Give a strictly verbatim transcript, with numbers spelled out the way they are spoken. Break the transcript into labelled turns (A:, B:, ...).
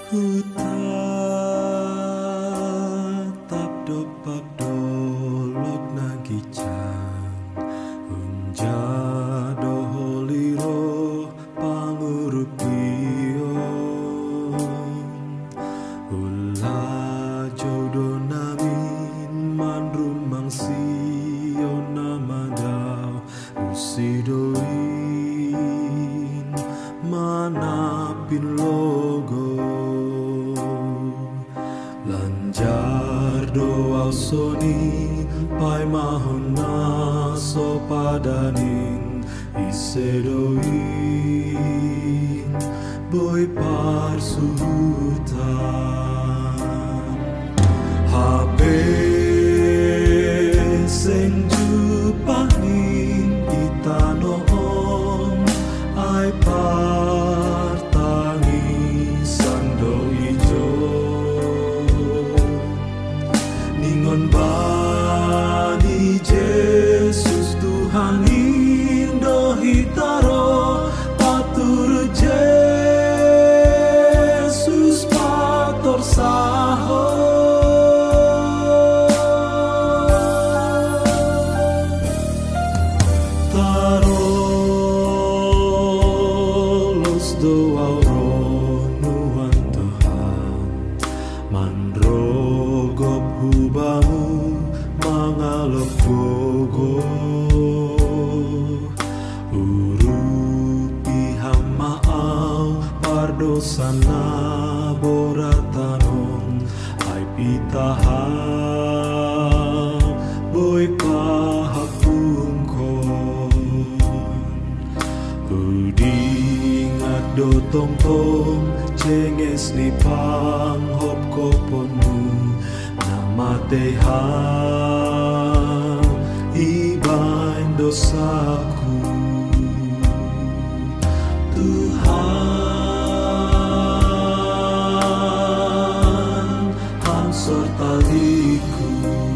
A: Ku tatap dopak dolok nagicang Unjado holiro pangurupion Ula jodoh namin manrumang siyon namadao usidoin manapin logo lanjar doa soni pai mahona so padanin isedoin boy parsuhutan Habe sing jupanin itanoon ay partangi sando ijo ningon bani Jesus Tuhan indo hitaro patur Jesus pator saho tarolos doa ronuan Tuhan manrogop hubamu mangalok gogo urupi hamaau pardosana boratanon ay pitahang boy pahapungkon udingat do tong-tong cenges ni panghop koponmu namatehang ibain dosaku Tuhan ang sertaliku